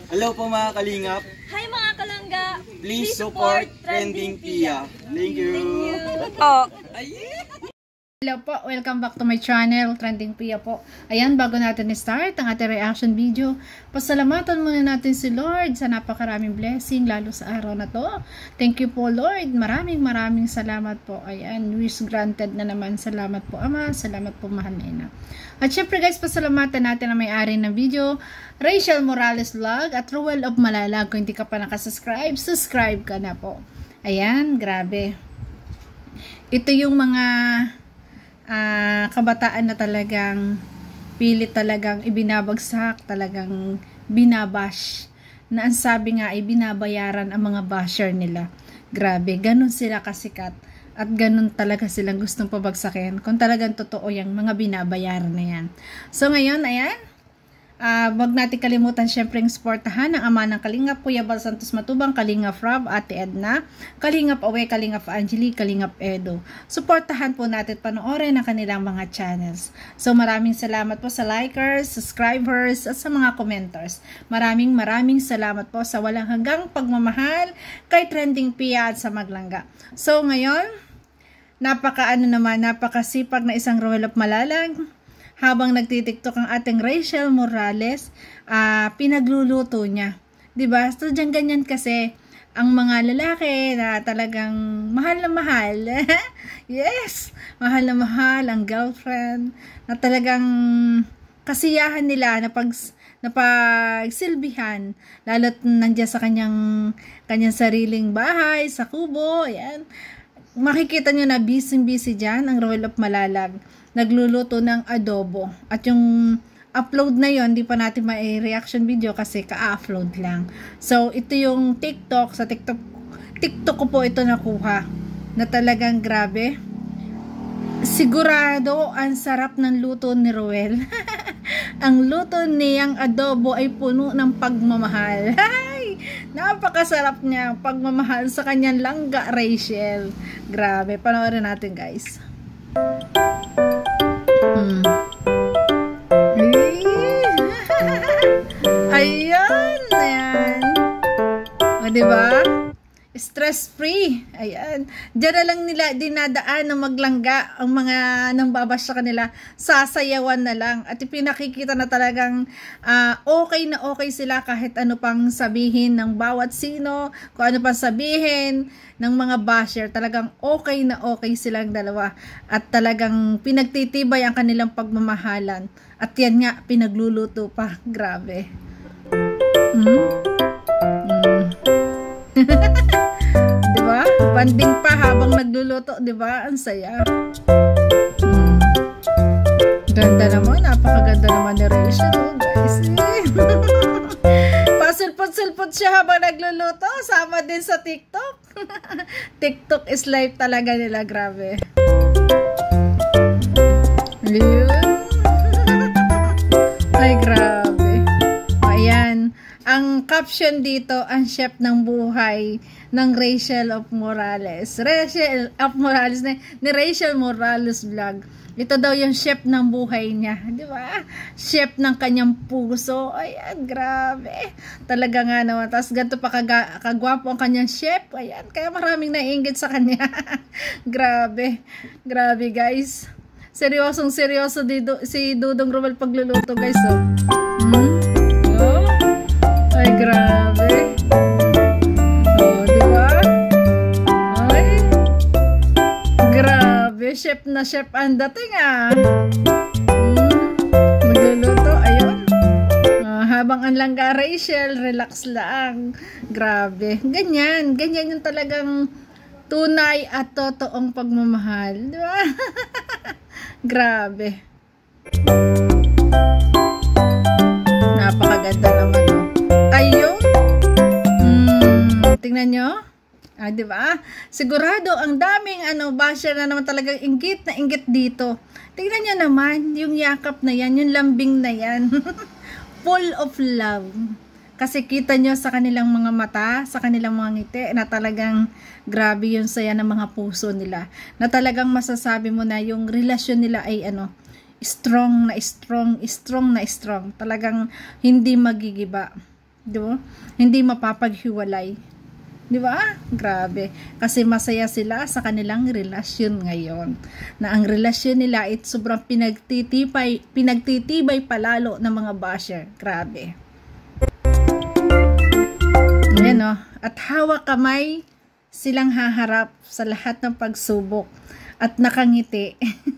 Hello po mga kalingap. Hi mga kalangga. Please support Trending Pia. Thank you. Oh. Hello po, welcome back to my channel, Trending Pia po. Ayan, bago natin i-start ang ating reaction video, pasalamatan muna natin si Lord sa napakaraming blessing, lalo sa araw na to. Thank you po Lord, maraming salamat po. Ayan, wish granted na naman. Salamat po Ama, salamat po Mahal na Ina. At syempre guys, pasalamatan natin ang may-ari ng video, Rachel Morales Vlog at Ruel of Malalag. Kung hindi ka pa nakasubscribe, subscribe ka na po. Ayan, grabe. Ito yung mga kabataan na talagang pilit talagang ibinabagsak, talagang binabash, na ang sabi nga ay binabayaran ang mga basher nila. Grabe, ganun sila kasikat at ganun talaga silang gustong pabagsakin kung talagang totoo yung mga binabayaran na yan. So ngayon, ayan, wag natin kalimutan syempre yung suportahan ng ama ng Kalingap, Kuya Bal Santos Matubang, Kalingap Rob, Ate Edna, Kalingap Awe, Kalingap Angeli, Kalingap Edo. Suportahan po natin, panoorin ang kanilang mga channels. So maraming salamat po sa likers, subscribers, at sa mga commenters. Maraming salamat po sa walang hanggang pagmamahal kay Trending Pia at sa Maglangga. So ngayon, napakasipag na isang Ruel of Malalag. Habang nagtitiktok ang ating Rachel Morales, pinagluluto niya. Diba? So, dyan ganyan kasi ang mga lalaki na talagang mahal na mahal. Yes! Mahal na mahal ang girlfriend na talagang kasiyahan nila na pagsilbihan. Lalo't nandiyan sa kanyang sariling bahay, sa kubo. Ayan. Makikita nyo na busy dyan ang Ruel of Malalag. Nagluluto ng adobo. At yung upload na yon, di pa natin ma-reaction video kasi ka-upload lang. So, ito yung TikTok. Sa TikTok ko po ito nakuha. Na talagang grabe. Sigurado, ang sarap ng luto ni Ruel. Ang luto niyang adobo ay puno ng pagmamahal. Ay! Napakasarap niya. Pagmamahal sa kanyang langga, Rachel. Grabe. Panoorin natin, guys. Ayan. O, diba? Stress-free. Ayan. Diyan na lang nila dinadaan ng maglangga ang mga nambabas sa kanila. Sasayawan na lang. At pinakikita na talagang okay na okay sila kahit ano pang sabihin ng bawat sino, kung ano pang sabihin ng mga basher. Talagang okay na okay silang dalawa. At talagang pinagtitibay ang kanilang pagmamahalan. At yan nga, pinagluluto pa. Grabe. Diba? Banding pa habang nagluluto, diba? Ang saya. Ganda naman, napakaganda naman ni Rachel, oh, guys. Pasulpot-sulpot siya habang nagluluto, sama din sa TikTok. TikTok is life talaga nila, grabe. Ayun. Ay, grabe. Ayan. Ang caption dito, ang chef ng buhay ng Rachel of Morales. Rachel of Morales, ni Rachel Morales Vlog. Ito daw yung chef ng buhay niya. Di ba? Chef ng kanyang puso. Ayan, grabe. Talaga nga naman. Tapos ganito pa kagwapo ang kanyang chef. Ayan, kaya maraming naiinggit sa kanya. Grabe. Grabe, guys. Seryoso dito si Dudong Ruel pagluluto, guys. Oh. Ay, grabe. Oh, di ba? Ay. Grabe, chef na chef ang dating magluluto, ayun. Habang ang langga Rachel, relax lang. Grabe. Ganyan yung talagang tunay at totoong pagmamahal. Di ba? Grabe. Napakaganda naman, oh. Ayun. Tingnan nyo. Di ba? Sigurado, ang daming basher na naman talagang inggit na inggit dito. Tingnan nyo naman, yung yakap na yan, yung lambing na yan. Full of love. Kasi kita nyo sa kanilang mga mata, sa kanilang mga ngiti, na talagang grabe yung saya ng mga puso nila. Na talagang masasabi mo na yung relasyon nila ay strong. Talagang hindi magigiba. Di ba? Hindi mapapaghiwalay. Di ba? Grabe. Kasi masaya sila sa kanilang relasyon ngayon. Na ang relasyon nila ay sobrang pinagtitibay palalo ng mga basher. Grabe. Ayan o. At hawak kamay silang haharap sa lahat ng pagsubok. At nakangiti.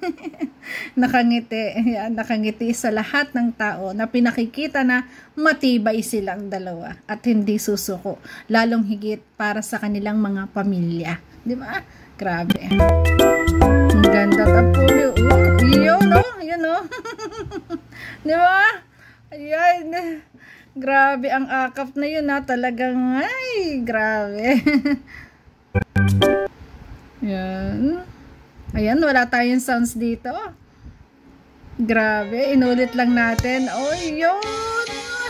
nakangiti sa lahat ng tao na pinakikita na matibay silang dalawa at hindi susuko, lalong higit para sa kanilang mga pamilya. Di ba? Grabe. Ang ganda tapulo. Yun o. Yun o. Di ba? Ayan. Grabe ang akap na yun ha. Talagang ay grabe. Yan. Ayan, wala tayong sounds dito. Grabe, inulit lang natin. Oh, yun!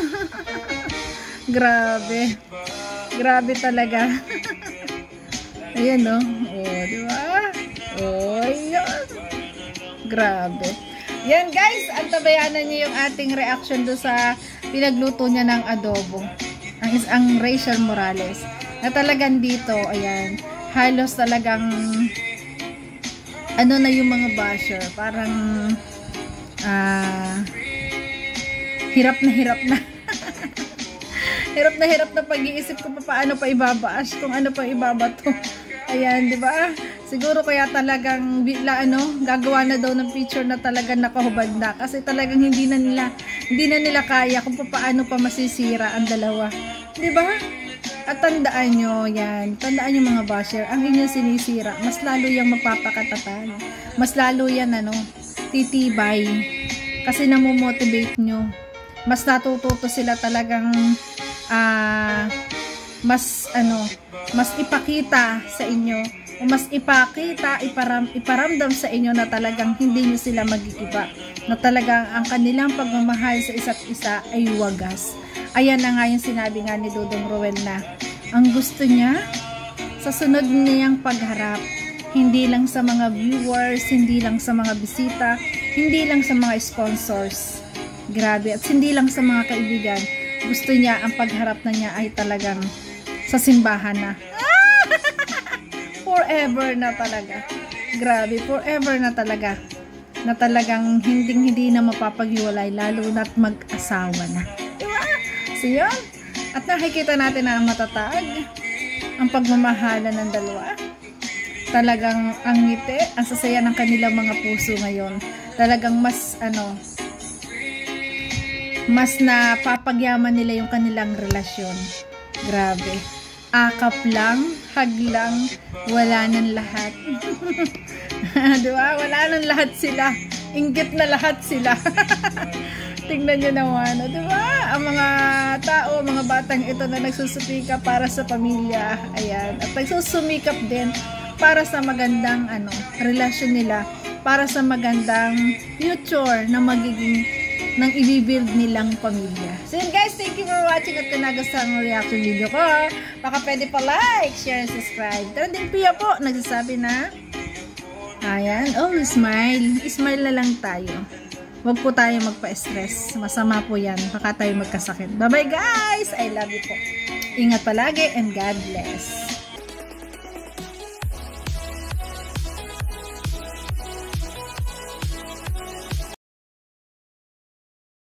Grabe. Grabe talaga. Ayan, no? Oh, di ba? Oh, yun! Grabe. Yan, guys. Antabayanan niyo yung ating reaction do sa pinagluto niya ng adobo. Ang Rachel Morales. Na talagang dito, ayan, halos talagang ano na yung mga basher, parang hirap na hirap na pag-iisip ko paano pa ibabash, kung ano pa ibabato. Ayan, di ba? Siguro kaya talagang bigla gagawa na daw ng picture na talagang nakahubad na kasi talagang hindi na nila kaya kung paano pa masisira ang dalawa. Di ba? At tandaan nyo, yan. Tandaan nyo mga basher, ang inyong sinisira, mas lalo yung magpapakatatan. Mas lalo yan, titibay. Kasi namomotivate nyo. Mas natututo sila talagang, mas ipakita sa inyo. O mas iparamdam sa inyo na talagang hindi nyo sila magigiba. Na talagang ang kanilang pagmamahal sa isa't isa ay wagas. Ayan na nga yung sinabi nga ni Dudong Roel na ang gusto niya sa sunod niyang pagharap, hindi lang sa mga viewers, hindi lang sa mga bisita, hindi lang sa mga sponsors. Grabe. At hindi lang sa mga kaibigan. Gusto niya ang pagharap na niya ay talagang sa simbahan na. Forever na talaga. Grabe. Forever na talaga. Na talagang hindi na mapapaghiwalay lalo na't mag-asawa na. So yun, at nakikita natin na matatag ang pagmamahala ng dalawa. Talagang ang ngiti, ang sasaya ng kanilang mga puso ngayon. Talagang mas napapagyaman nila yung kanilang relasyon. Grabe. Akap lang, hag lang, wala nang lahat. Diba? Wala nang lahat sila. Inggit na lahat sila. Tingnan nyo naman, diba? Ang mga tao, mga batang ito na nagsusumikap para sa pamilya, ayan, at nagsusumikap din para sa magandang relasyon nila, para sa magandang future na magiging nang i-build nilang pamilya. So yun guys, thank you for watching at kung nagustuhan ang reaction video ko, baka pwede pa like, share, and subscribe. Trending Pia po, nagsasabi na ayan, smile. Smile na lang tayo. Huwag po tayo magpa-stress. Masama po yan. Baka tayo magkasakit. Bye-bye guys! I love you po. Ingat palagi and God bless.